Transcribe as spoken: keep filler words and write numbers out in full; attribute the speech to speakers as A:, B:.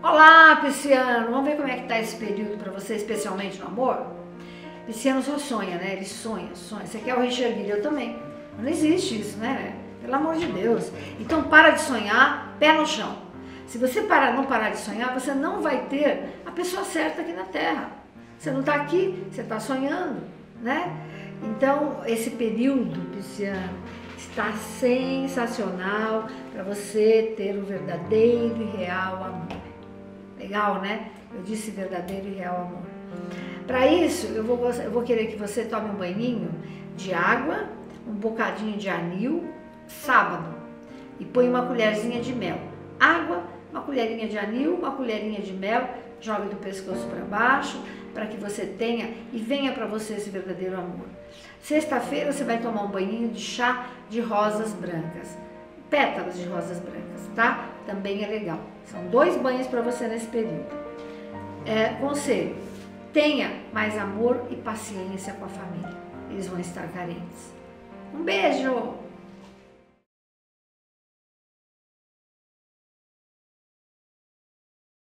A: Olá, Pisciano! Vamos ver como é que tá esse período para você, especialmente no amor? Pisciano só sonha, né? Ele sonha, sonha. Você quer o Richard Gere? Eu também. Não existe isso, né? Pelo amor de Deus. Então para de sonhar, pé no chão. Se você parar, não parar de sonhar, você não vai ter a pessoa certa aqui na Terra. Você não está aqui, você está sonhando, né? Então esse período, Pisciano, está sensacional para você ter o verdadeiro e real amor. Legal, né? Eu disse verdadeiro e real amor. Para isso, eu vou, eu vou querer que você tome um banhinho de água, um bocadinho de anil, sábado, e põe uma colherzinha de mel. Água, uma colherinha de anil, uma colherinha de mel, joga do pescoço para baixo, para que você tenha e venha para você esse verdadeiro amor. Sexta-feira você vai tomar um banhinho de chá de rosas brancas, pétalas de rosas brancas, tá? Também é legal. São dois banhos para você nesse período. É, conselho, tenha mais amor e paciência com a família. Eles vão estar carentes. Um beijo!